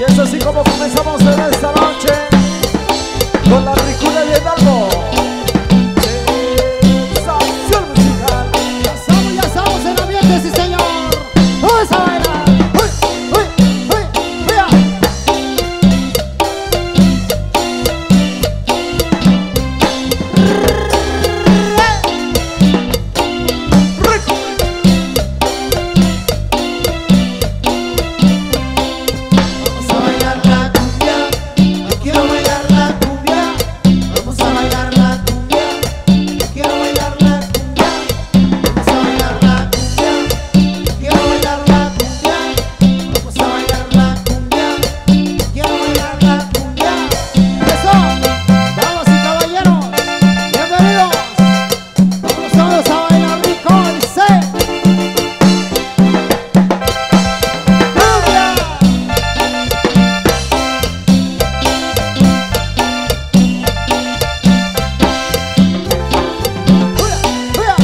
es así como comenzamos en esta noche con la ricura de Hidalgo. Sensación musical. Ya estamos en ambiente, sí señor. Vamos a bailar. Vea. Vamos a bailar la cumbia, yo quiero bailar la cumbia. Vamos a bailar la cumbia, yo quiero bailar la cumbia. Vamos a bailar la cumbia, yo quiero bailar la cumbia. Vamos a bailar la cumbia, yo quiero bailar la cumbia. Eso. Damas y caballeros, bienvenidos. Vamos todos a bailar rico. Dice. Cumbia. Vea.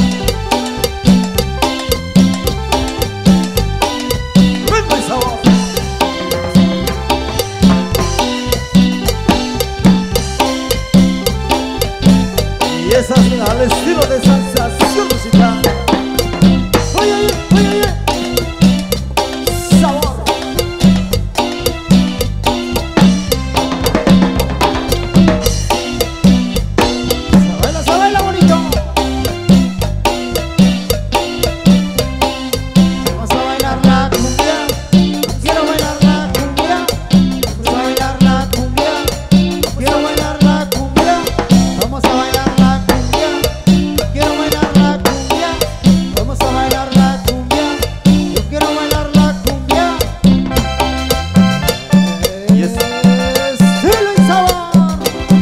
Ritmo y sabor. Y es así, al estilo de sensación musical. Oye. Sabor. Se baila bonito. Vamos a bailar la cumbia, quiero bailar la cumbia. Vamos a bailar la cumbia, quiero bailar la cumbia. Vamos a bailar la cumbia, quiero bailar la cumbia. Vamos a bailar la cumbia, yo quiero bailar la cumbia. Y es Estilo y sabor.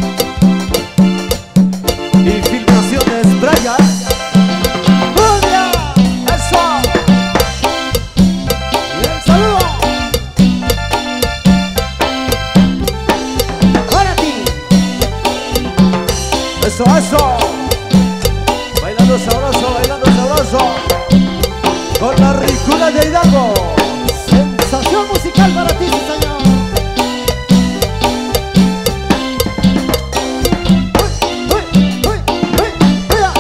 y filmaciones Brian. Cumbia. Eso. Y el saludo. Para ti. Eso. Bailando sabroso. Con la ricura de Hidalgo. Sensación musical para ti, sí señor. Vea.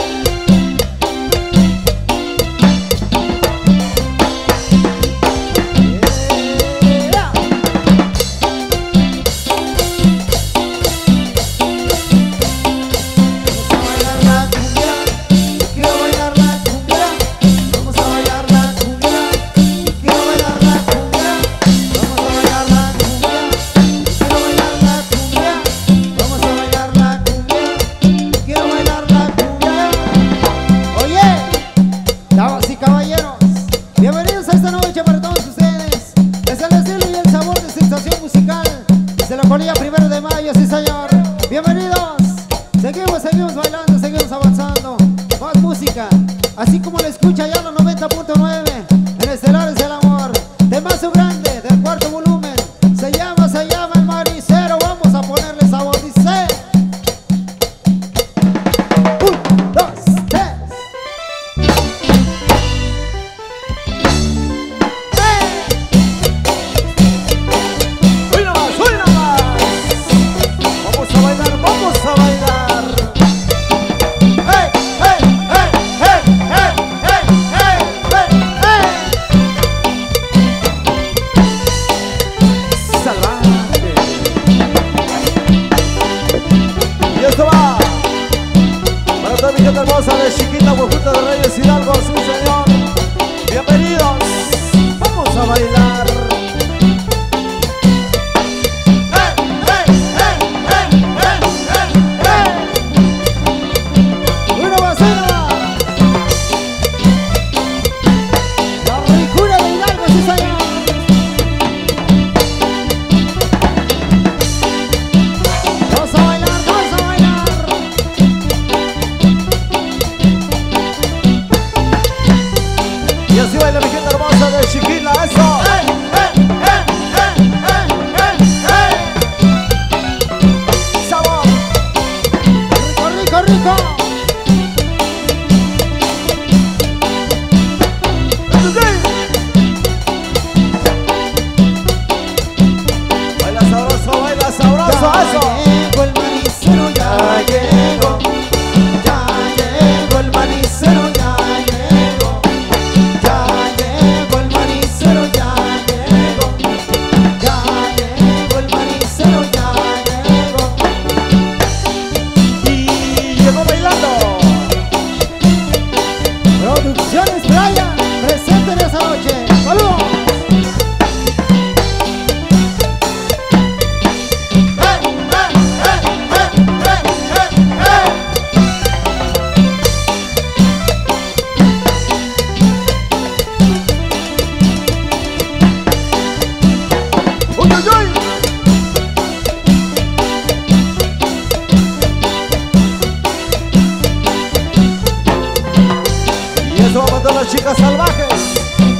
Vea. Vamos a bailar la cumbia, quiero bailar la cumbia. Vamos a bailar la cumbia, quiero bailar la cumbia. Vamos a bailar la cumbia, quiero bailar la cumbia. Vamos a bailar la cumbia, quiero bailar la cumbia. Oye, damas y caballeros, bienvenidos a esta noche para todos ustedes. Es el estilo y el sabor de sensación musical de la colilla 1 de mayo, sí señor. Bienvenidos. Seguimos bailando, seguimos avanzando. Más música, así como la escucha ya los 90.9 en Estelares del Amor. Temazo grande del cuarto volumen. Se llama el Maricero. Vamos a ponerle sabor, dice. 1, 2, 3. Hoy nomás. Vamos a bailar. ¡Hey! eso. llegó el manicero, ya llegó. Ya llegó el manicero, ya llegó. Ya llegó el manicero, ya llegó. Ya llegó el manicero, ya llegó. Y llegó bailando. Producciones Playa, presente en esa noche. ¡Saludos! ¡Uy, uy, uy! Y eso va a mandar las chicas salvajes.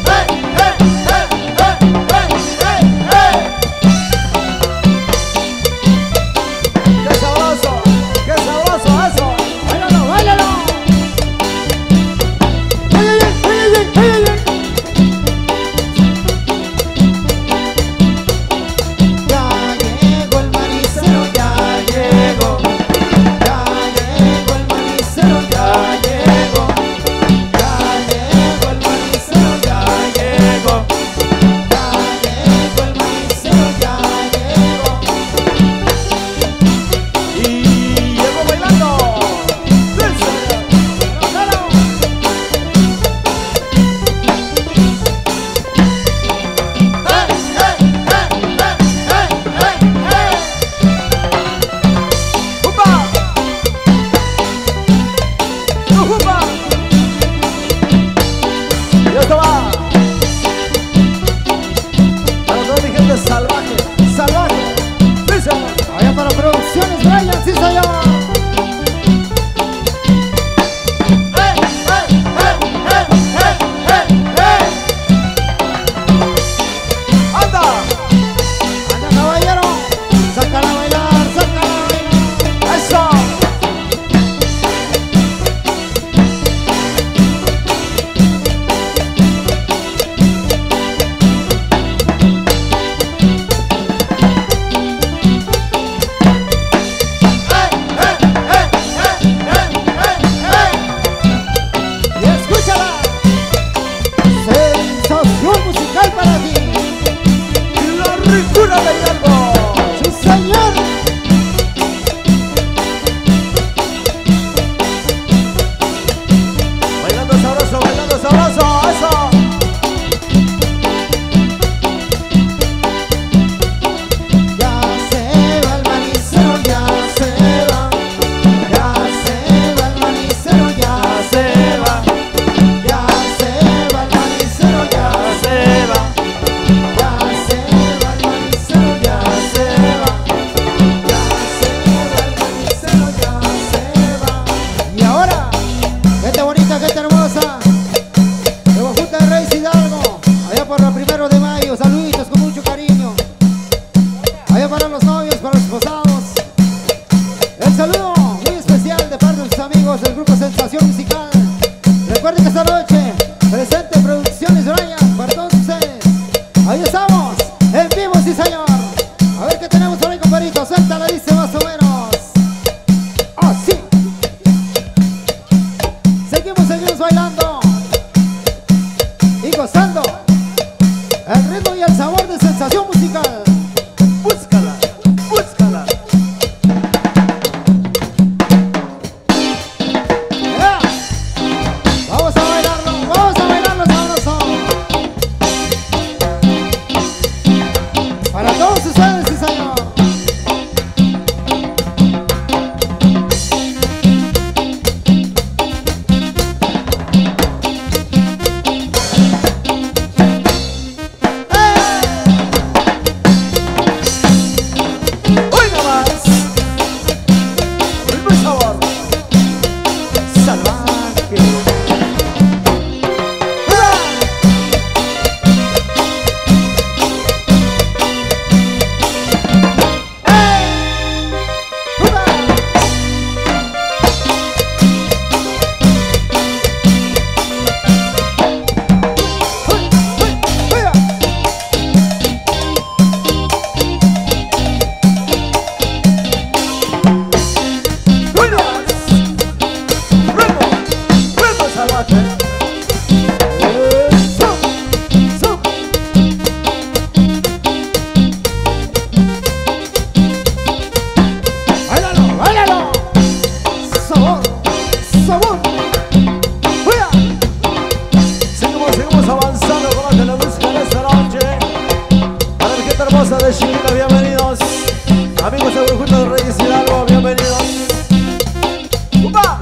¡Qué sabroso! ¡Qué sabroso eso! ¡Báilalo, báilalo! ¡Ay, ay, ay, ay, ay, ay, ay! Ya llegó el manicero, ya llegó. Ya llegó el manicero, ya llegó. Ya llegó el manicero, ya llegó. Ya llegó el manicero, ya llegó. Y llegó bailando. ¡Sí, señor! ¡Upa! ¡Upa! Y esto va para toda mi gente salvaje, salvaje. ¡Sí, señor! Allá para Producciones Brian, sí señor. ¡Anda! Anda caballero, sácala a bailar, sácala a bailar. ¡Eso! Y escúchala. Sensación musical para ti. ¡La ricura de Hidalgo! Sí señor. Bailando sabroso, eso. Ya se va el manicero, ya se va. Ya se va el manicero, ya se va. Ya se va el manicero, ya se va. Ya se va el manicero, ya gente hermosa de Chiquila, bienvenidos. Amigos del conjunto de Reyes Hidalgo, bienvenidos. ¡Upa!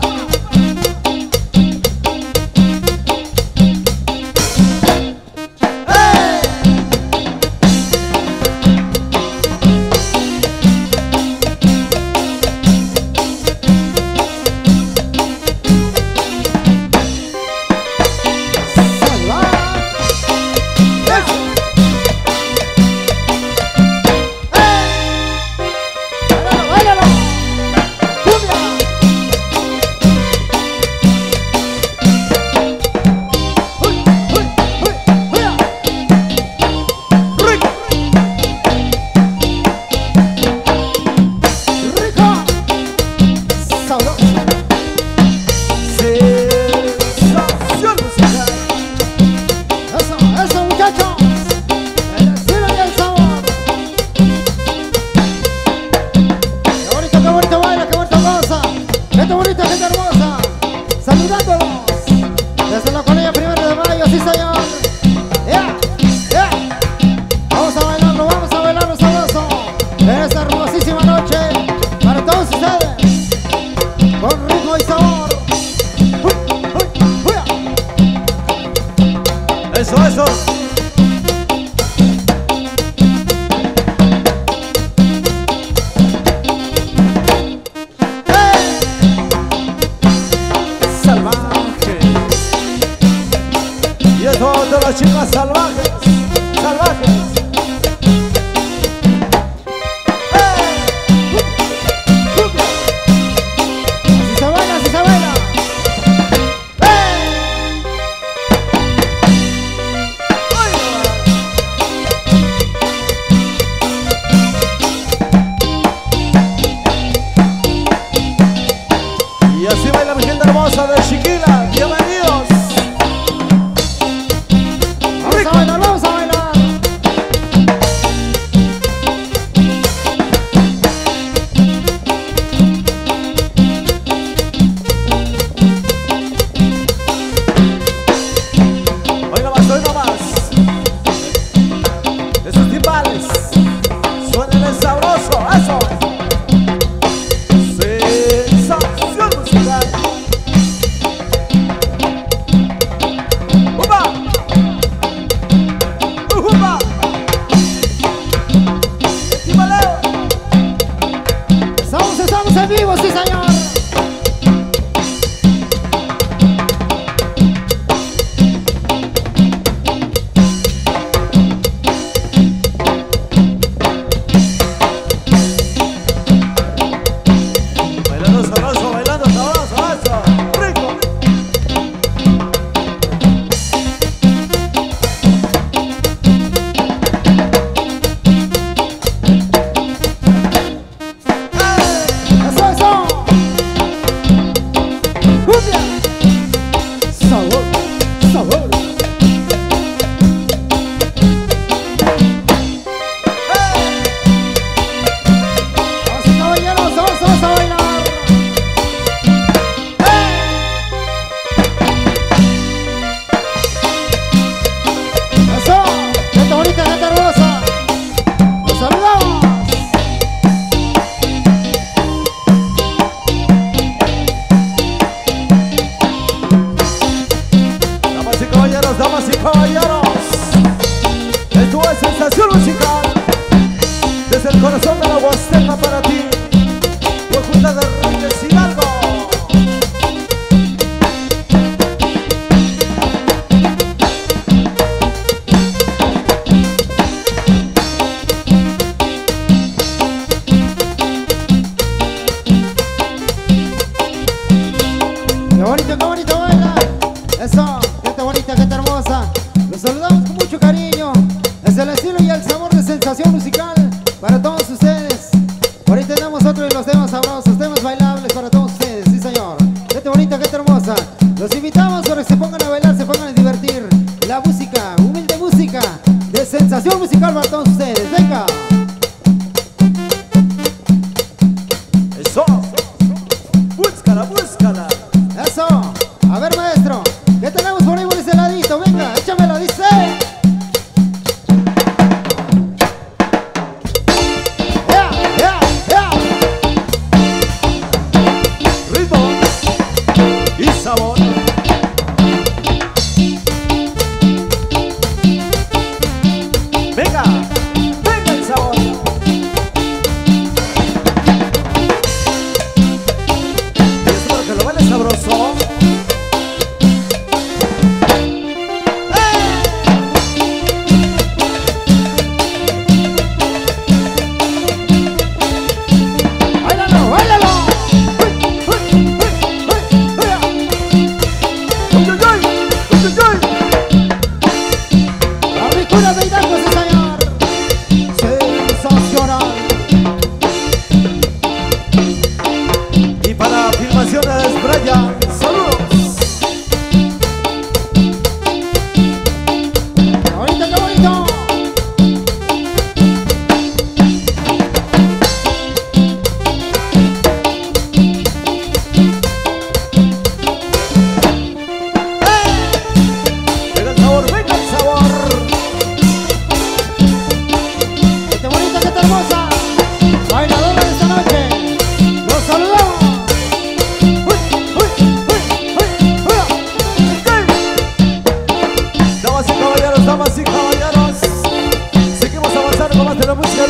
Las chicas salvajes, salvajes. Así se baila, así se baila. Y así baila mi gente hermosa de Chiquila, bienvenidos. Vamos a bailar. Hoy nomás. Esos timbales. Suénenle sabroso, eso. Sensación musical. ¡Upa! Estamos en vivo, sí señor. Bailando sabroso, eso. Rico. Damas y caballeros, esto es sensación musical desde el corazón de la Huasteca para ti, conjunta de Reyes Hidalgo. Qué bonito baila. Eso. Gente hermosa, los saludamos con mucho cariño. Es el estilo y el sabor de sensación musical para todos ustedes. Por ahí tenemos otro de los temas sabrosos, temas bailables para todos ustedes, sí señor. Gente bonita, gente hermosa, los invitamos para que se pongan a bailar, se pongan a divertir. La música, humilde música de sensación musical para todos ustedes. Venga. Eso, búscala. Eso, a ver maestro, ¿qué tenemos por ahí por ese ladito? Venga, échamela, dice.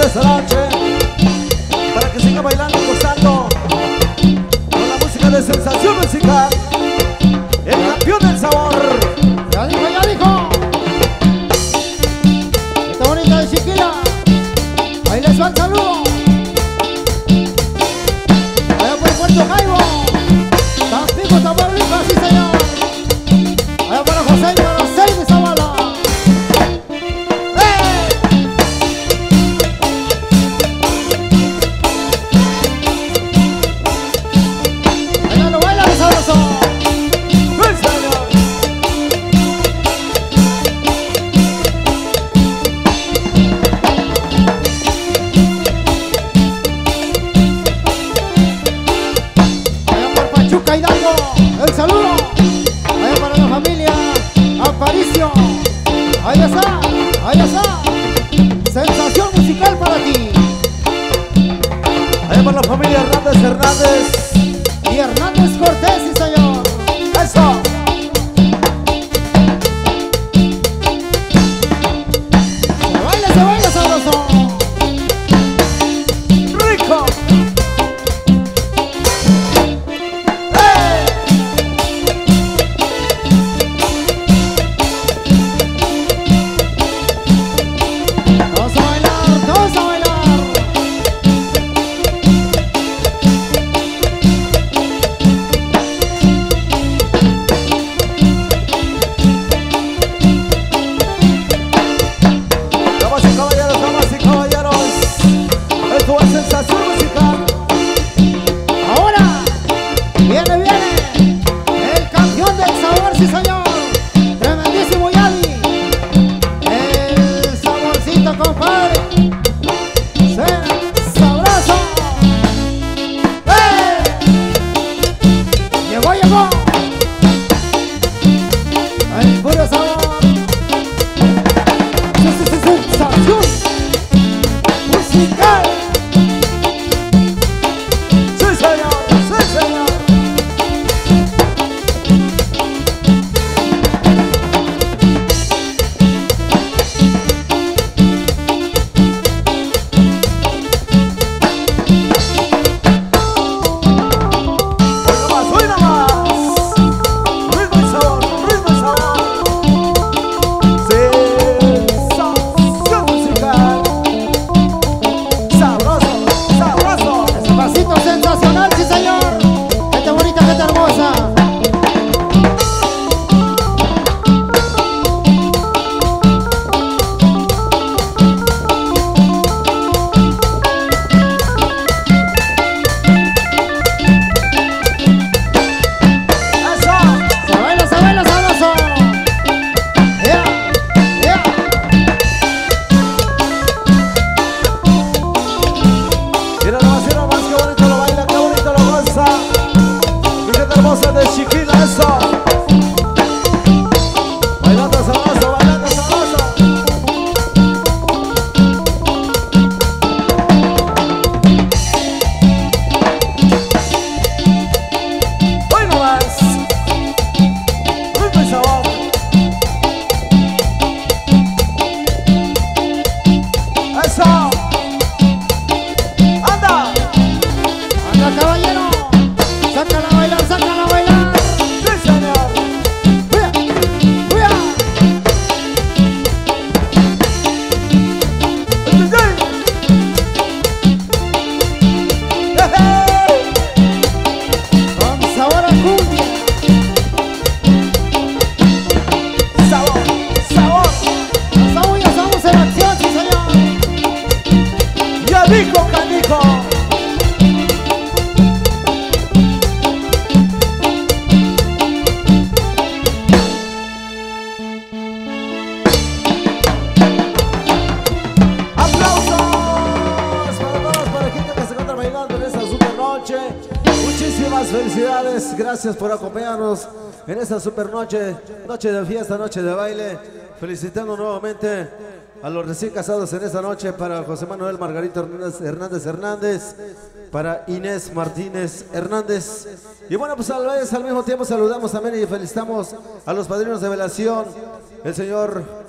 esta noche, para que siga bailando y gozando con la música de Sensación Musical, el campeón del sabor. Ya dijo, ya dijo. Esta bonita de Chiquila. Ahí les va el saludo. Allá por Puerto Jaibo. Tampico, Tamaulipas, sí señor. Allá para José y para Seis de Zavala. Bailalo, bailalo, sabroso. ¡Sí, señor! Allá por Pachuca, Hidalgo, el saludo. Allá para la familia Aparicio. Ahí está, ahí está. Sensación musical para ti. Allá para la familia Hernández Hernández. Y Hernández Cortés, sí señor. ¡Eso! Se baila sabroso. ¡Rico! Todos a bailar, todos a bailar. Damas y caballeros, esto es Sensación Musical. Ahora viene el campeón del sabor, sí señor. Tremendísimo Yadi. El saborcito, compadre. Sabroso. Llegó, llegó. El puro sabor. Sensación musical. ¡Sí, señor! ¡Sí, señor! ¡Hoy nomás! ¡Ritmo y sabor! ¡Ritmo y sabor! Sensación Musical. ¡Sabroso! ¡Sabroso! Ese pasito sensacional, sí señor. Gente bonita, gente hermosa. ¡Eso! Se baila sabroso. Yeah, yeah. Mira nomás, qué bonito lo baila, qué bonito lo goza. Mi gente hermosa de Chiquila, eso. Bailando sabroso, bailando sabroso. Hoy nomás. Ritmo y sabor. Eso. ¡Anda! Anda caballero. Sácala a bailar, sácala a bailar. ¡Sí, señor! Fuya, fuya. Con sabor a cumbia. ¡Sabor! ¡Sabor! Los aullos estamos en acción, sí señor. ¡Ya dijo, canijo! ¡Aplausos! Para todos, para la gente que se encuentra bailando en esta super noche. Muchísimas felicidades. Gracias por acompañarnos en esta super noche. Noche de fiesta, noche de baile. Felicitando nuevamente a los recién casados en esta noche, para José Manuel Margarito Hernández, para Inés Martínez Hernández. Y bueno, pues al mismo tiempo saludamos también y felicitamos a los padrinos de velación, el señor